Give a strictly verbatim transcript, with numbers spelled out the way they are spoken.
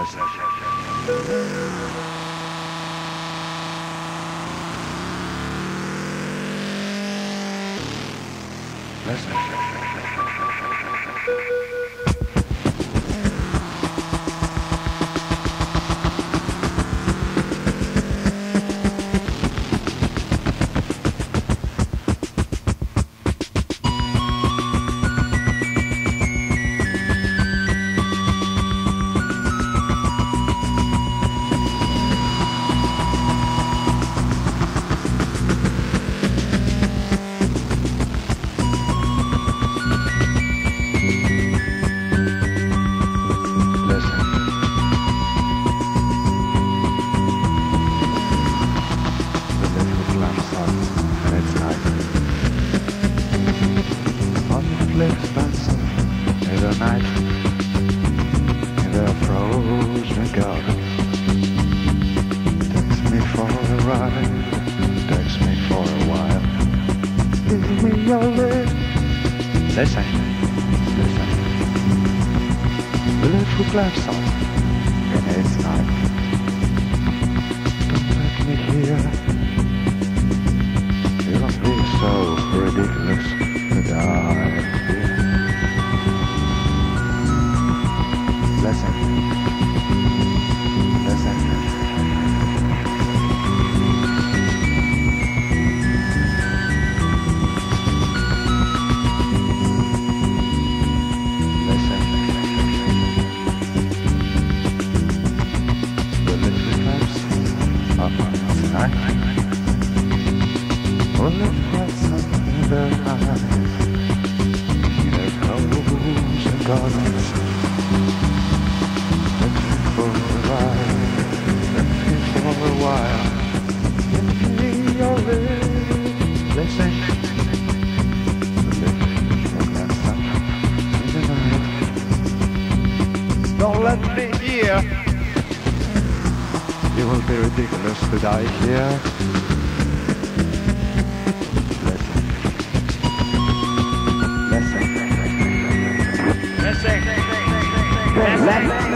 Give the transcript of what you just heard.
Listen, listen. The little black song in its night. Don't let me hear. You don't be so ridiculous to die. Listen, listen. All the lights under the eyes, their homes and gardens, looking for a while, looking for a while. Give me your blessing, the last time in the night. Don't let me hear. It will be ridiculous to die here. Listen. Listen. Listen. Listen.